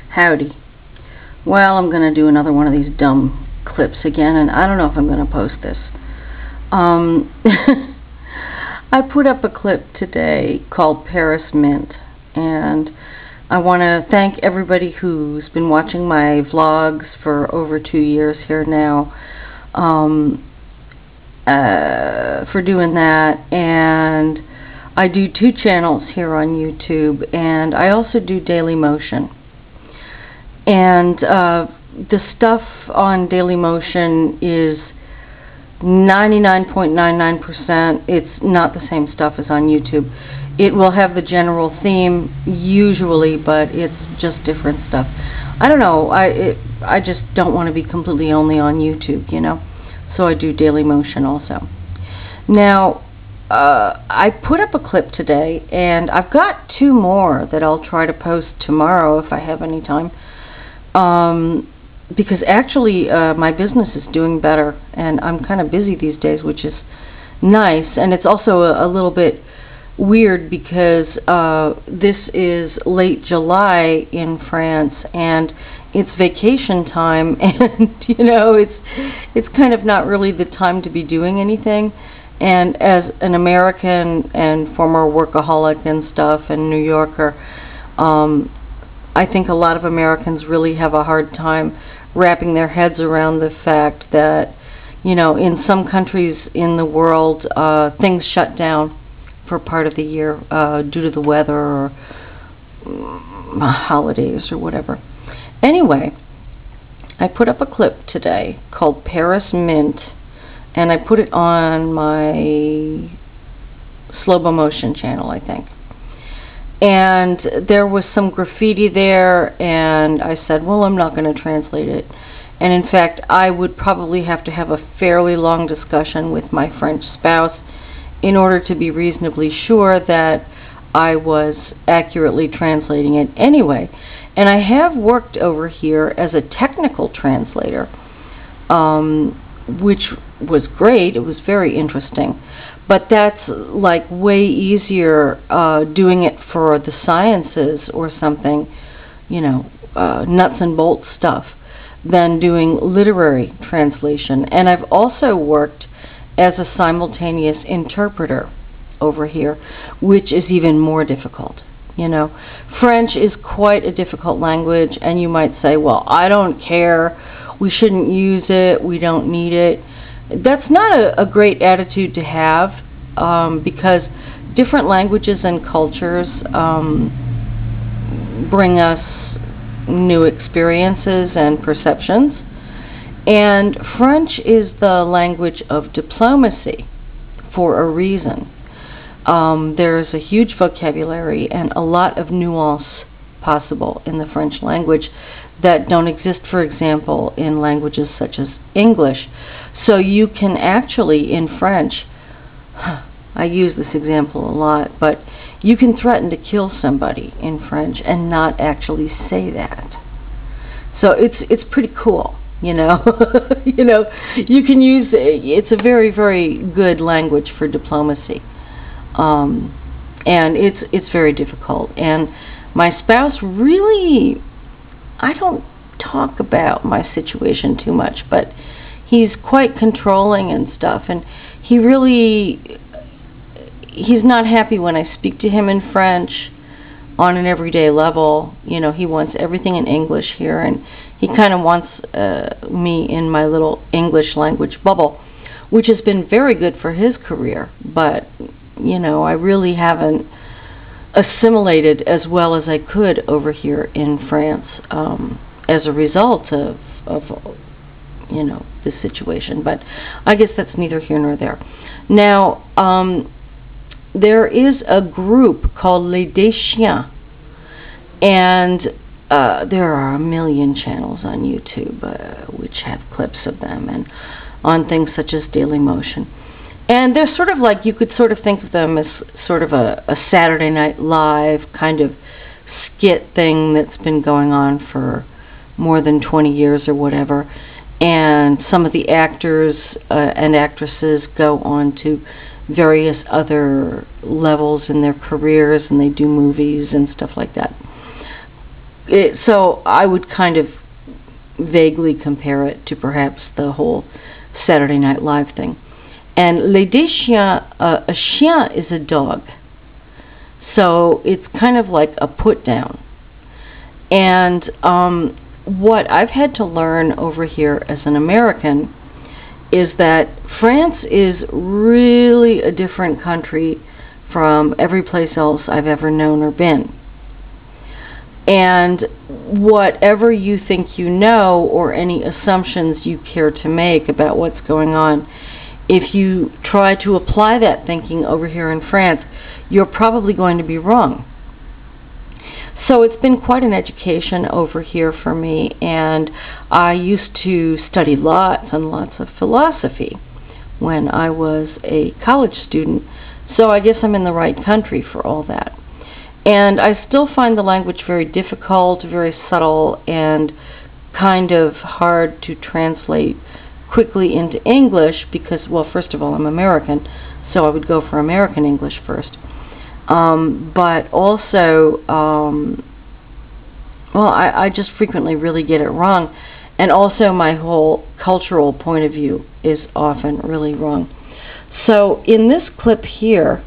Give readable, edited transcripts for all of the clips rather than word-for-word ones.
Howdy. Well, I'm going to do another one of these dumb clips again, and I don't know if I'm going to post this. I put up a clip today called Paris Mint, and I want to thank everybody who's been watching my vlogs for over 2 years here now for doing that. And I do 2 channels here on YouTube, and I also do Daily Motion. And the stuff on Daily Motion is 99.99%. It's not the same stuff as on YouTube. It will have the general theme usually, but it's just different stuff. I don't know. I just don't want to be completely only on YouTube, you know. So I do Daily Motion also. Now, I put up a clip today, and I've got 2 more that I'll try to post tomorrow if I have any time. Because actually my business is doing better, and I'm kind of busy these days, which is nice. And it's also a little bit weird because this is late July in France, and it's vacation time, and you know, it's kind of not really the time to be doing anything. And as an American and former workaholic and stuff and New Yorker, I think a lot of Americans really have a hard time wrapping their heads around the fact that, you know, in some countries in the world, things shut down for part of the year due to the weather or holidays or whatever. Anyway, I put up a clip today called Paris Mint, and I put it on my Slow Motion channel, I think. And there was some graffiti there, and I said, well, I'm not going to translate it. And in fact, I would probably have to have a fairly long discussion with my French spouse in order to be reasonably sure that I was accurately translating it anyway. And I have worked over here as a technical translator, which was great. It was very interesting. But that's like way easier doing it for the sciences or something, you know, nuts and bolts stuff, than doing literary translation. And I've also worked as a simultaneous interpreter over here, which is even more difficult. You know, French is quite a difficult language, and you might say, well, I don't care, we shouldn't use it, we don't need it. That's not a great attitude to have, because different languages and cultures bring us new experiences and perceptions. And French is the language of diplomacy for a reason. There's a huge vocabulary and a lot of nuance possible in the French language that don't exist, for example, in languages such as English. So you can actually, in French, I use this example a lot, but you can threaten to kill somebody in French and not actually say that. So it's pretty cool, you know. You know, you can use it's a very, very good language for diplomacy, and it's very difficult. And my spouse really, I don't talk about my situation too much, but he's quite controlling and stuff, and he's not happy when I speak to him in French on an everyday level. You know, he wants everything in English here, and he kind of wants me in my little English language bubble, which has been very good for his career, but, you know, I really haven't assimilated as well as I could over here in France as a result of you know, this situation. But I guess that's neither here nor there. Now, there is a group called Les Deschiens, and there are a million channels on YouTube which have clips of them, and on things such as Daily Motion. And they're sort of like, you could sort of think of them as sort of a Saturday Night Live kind of skit thing that's been going on for more than 20 years or whatever. And some of the actors and actresses go on to various other levels in their careers, and they do movies and stuff like that. So I would kind of vaguely compare it to perhaps the whole Saturday Night Live thing. And Les Deschiens, a chien is a dog. So it's kind of like a put down. And what I've had to learn over here as an American is that France is really a different country from every place else I've ever known or been. And whatever you think you know, or any assumptions you care to make about what's going on, if you try to apply that thinking over here in France, you're probably going to be wrong. So it's been quite an education over here for me, and I used to study lots and lots of philosophy when I was a college student, so I guess I'm in the right country for all that. And I still find the language very difficult, very subtle, and kind of hard to translate quickly into English because, well, first of all, I'm American, so I would go for American English first. But also, well, I just frequently really get it wrong. And also my whole cultural point of view is often really wrong. So in this clip here,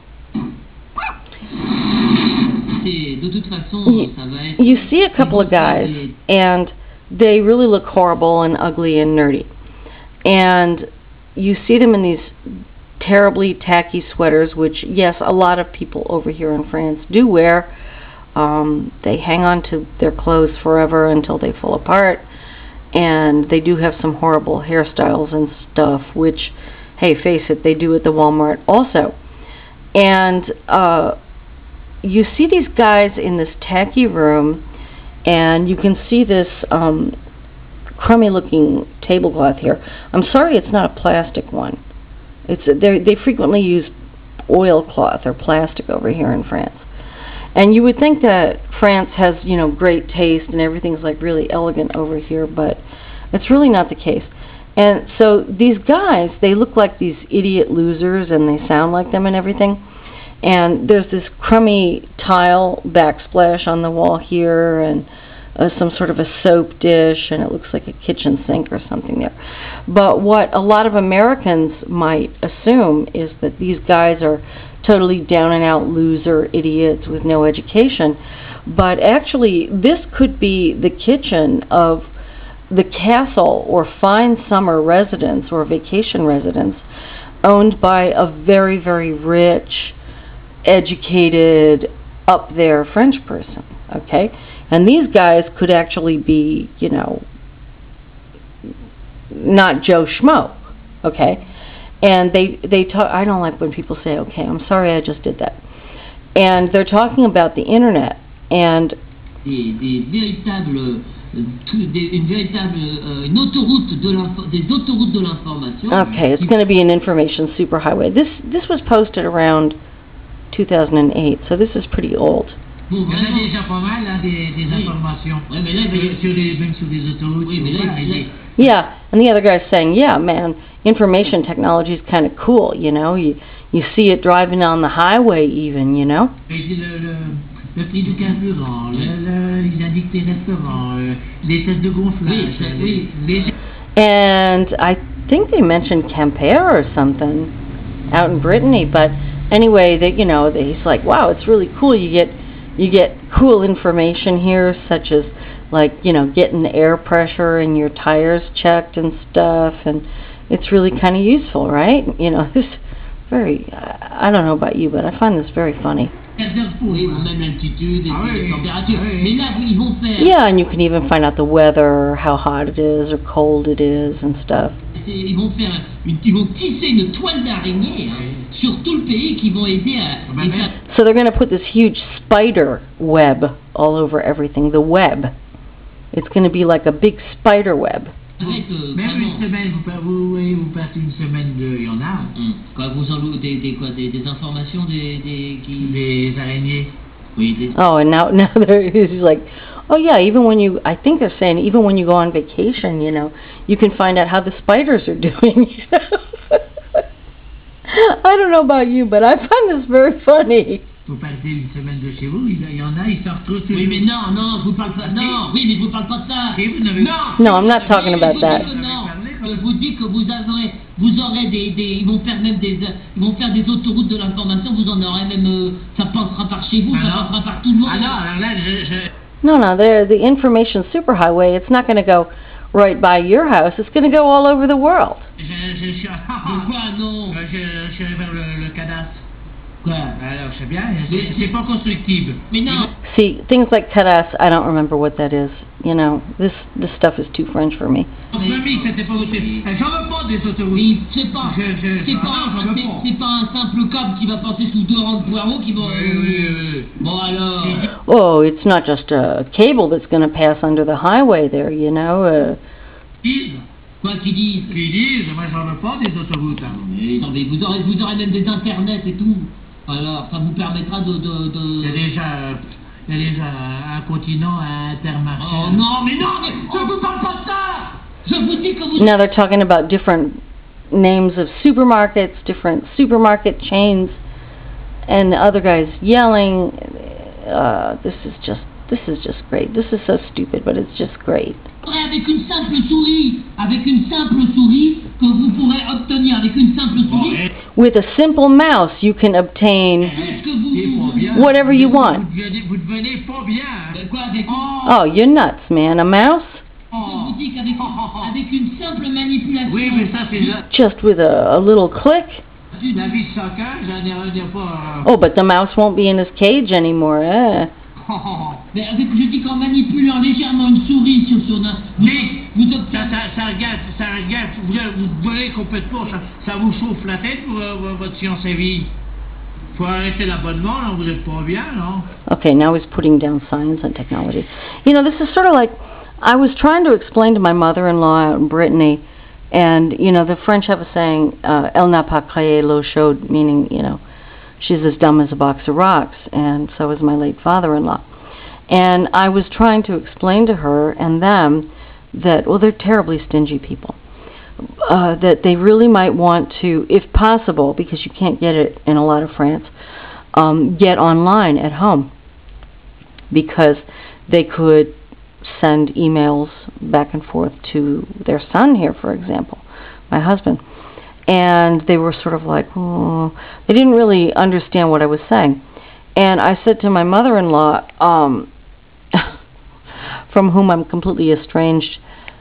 you see a couple of guys, and they really look horrible and ugly and nerdy. And you see them in these terribly tacky sweaters, which, yes, a lot of people over here in France do wear. They hang on to their clothes forever until they fall apart. And they do have some horrible hairstyles and stuff, which, hey, face it, they do at the Walmart also. And you see these guys in this tacky room, and you can see this crummy looking tablecloth here. I'm sorry it's not a plastic one. They frequently use oilcloth or plastic over here in France. And you would think that France has, you know, great taste and everything's like really elegant over here, but it's really not the case. And so these guys, they look like these idiot losers, and they sound like them and everything. And there's this crummy tile backsplash on the wall here, and some sort of a soap dish, and it looks like a kitchen sink or something there. But what a lot of Americans might assume is that these guys are totally down and out loser idiots with no education. But actually, this could be the kitchen of the castle or fine summer residence or vacation residence owned by a very, very rich, educated, up there French person, okay? And these guys could actually be, you know, not Joe Schmo, okay? And they talk. I don't like when people say, okay, I'm sorry I just did that. And they're talking about the internet and okay, it's going to be an information superhighway. This was posted around 2008, so this is pretty old. Yeah, and the other guy's saying, yeah, man, information technology is kind of cool, you know. You see it driving on the highway even, you know. Le prix du carburant, les indices des restaurants, les tests de gonflage. And I think they mentioned Quimper or something out in Brittany, but anyway, you know, he's like, wow, it's really cool. You get cool information here, such as, like, you know, getting the air pressure and your tires checked and stuff, and it's really kind of useful, right? You know, this very, I don't know about you, but I find this very funny. Yeah, and you can even find out the weather, how hot it is or cold it is and stuff. Ils vont tisser une toile d'araignée sur tout le pays qui vont aider à... So they're going to put this huge spider web all over everything, the web. It's going to be like a big spider web. Même une semaine, vous passez une semaine de... Il y en a. Quoi, vous en des informations des araignées. Oui, oh, and now he's like, oh yeah, even when you, I think they're saying, even when you go on vacation, you know, you can find out how the spiders are doing. I don't know about you, but I find this very funny. Vous partez une semaine de chez vous, il y en a, ils sortent tous. Oui, mais non, je vous parle pas. Non, oui, mais je vous parle pas de ça. Et vous n'avez No, I'm not talking about that. Non, je vous dis que vous aurez ils vont faire même ils vont faire des autoroutes de l'information, vous en aurez même, ça passera par chez vous, ça passera par tout le monde. Ah non, alors là, No, the information superhighway, it's not going to go right by your house. It's going to go all over the world. je suis... Pourquoi non? Je suis allé vers le cadastre. Quoi? Alors, je sais bien, c'est pas constructible. Mais non. See, things like tadas, I don't remember what that is. You know, this stuff is too French for me. Mamie, c'était pas aussi. J'en veux pas des autoroutes. Mais c'est pas un simple câble qui va passer sous 2 rangs de poireaux qui vont... Oui. Bon alors... Oh, it's not just a cable that's going to pass under the highway there, you know. Quoi qu'ils disent? Qu'ils disent, moi j'en veux pas des autoroutes. Hein. Mais non, mais vous aurez même des internets et tout. Alors, ça vous permettra de... Il y a déjà un continent intermarché. Oh non, mais je vous parle pas de ça. Je vous dis que vous... Now they're talking about different names of supermarkets, different supermarket chains, and the other guy's yelling. This is just great. This is so stupid, but it's just great. Avec une simple souris que vous pourrez obtenir avec une simple souris. With a simple mouse, you can obtain whatever you want. Vous devenez pas bien. Quoi, avec Oh, you're nuts, man. A mouse? Je vous dis qu'avec une simple manipulation. Oui, mais ça c'est ça. Just with a little click? La vie de soccer, j'en ai pas... Oh, but the mouse won't be in his cage anymore. Mais je dis qu'en manipulant légèrement une souris sur vous obtenez... Ça regarde, vous volez complètement, ça vous chauffe la tête pour votre science et vie. Faut arrêter l'abonnement, là, vous êtes pas bien, non? Okay, now he's putting down science and technology. You know, this is sort of like, I was trying to explain to my mother-in-law out in Brittany, and, you know, the French have a saying, elle n'a pas créé l'eau chaude, meaning, you know, she's as dumb as a box of rocks, and so is my late father-in-law. And I was trying to explain to her and them that, well, they're terribly stingy people, that they really might want to, if possible, because you can't get it in a lot of France, get online at home, because they could send emails back and forth to their son here, for example, my husband. And they were sort of like, oh, they didn't really understand what I was saying. And I said to my mother-in-law, from whom I'm completely estranged,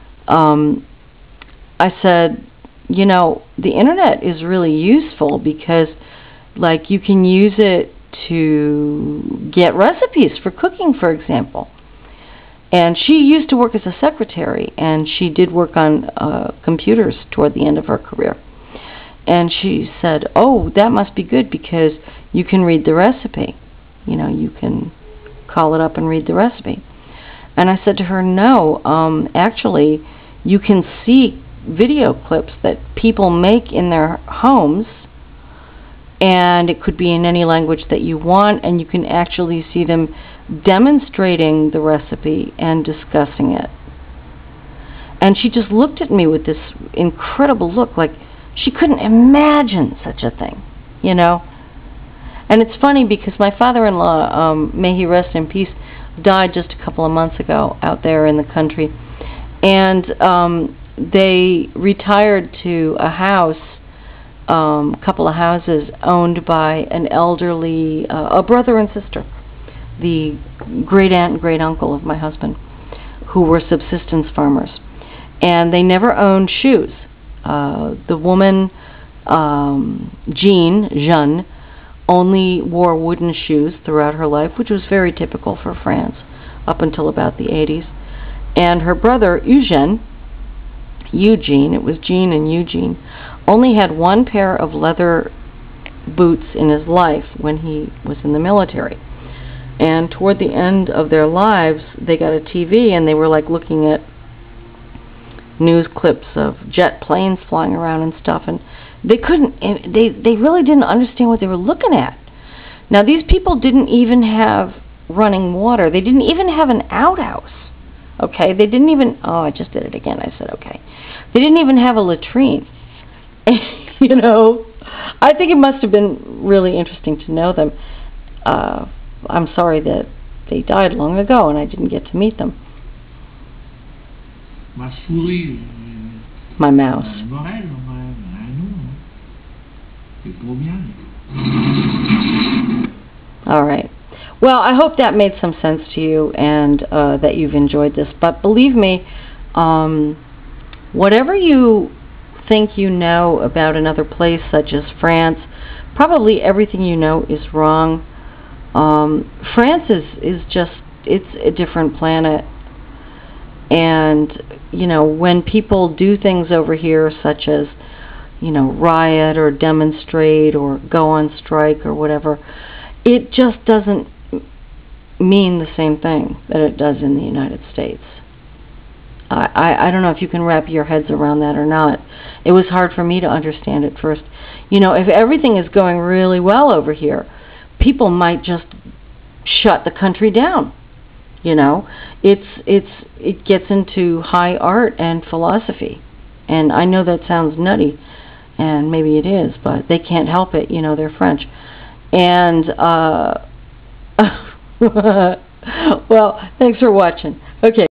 I said, you know, the internet is really useful because, like, you can use it to get recipes for cooking, for example. And she used to work as a secretary, and she did work on computers toward the end of her career. And she said, oh, that must be good because you can read the recipe. You know, you can call it up and read the recipe. And I said to her, no, actually, you can see video clips that people make in their homes, and it could be in any language that you want, and you can actually see them demonstrating the recipe and discussing it. And she just looked at me with this incredible look, like she couldn't imagine such a thing, you know. And it's funny because my father-in-law, may he rest in peace, died just a couple of months ago out there in the country. And they retired to a house, couple of houses owned by an elderly, a brother and sister, the great-aunt and great-uncle of my husband, who were subsistence farmers. And they never owned shoes. The woman, Jeanne, only wore wooden shoes throughout her life, which was very typical for France up until about the 80s. And her brother, Eugene, it was Jean and Eugene, only had one pair of leather boots in his life when he was in the military. And toward the end of their lives, they got a TV and they were like looking at news clips of jet planes flying around and stuff, and they really didn't understand what they were looking at. Now, these people didn't even have running water. They didn't even have an outhouse. Okay, they didn't even, oh, I just did it again. I said okay. They didn't even have a latrine. You know, I think it must have been really interesting to know them. I'm sorry that they died long ago and I didn't get to meet them. Ma souris. My mouse. Morel, non. C'est trop bien. All right. Well, I hope that made some sense to you and that you've enjoyed this. But believe me, whatever you think you know about another place such as France, probably everything you know is wrong. France is just, it's a different planet. And, you know, when people do things over here such as, you know, riot or demonstrate or go on strike or whatever, it just doesn't mean the same thing that it does in the United States. I don't know if you can wrap your heads around that or not. It was hard for me to understand at first. You know, if everything is going really well over here, people might just shut the country down. You know, it gets into high art and philosophy. And I know that sounds nutty, and maybe it is, but they can't help it. You know, they're French. And, well, thanks for watching. Okay.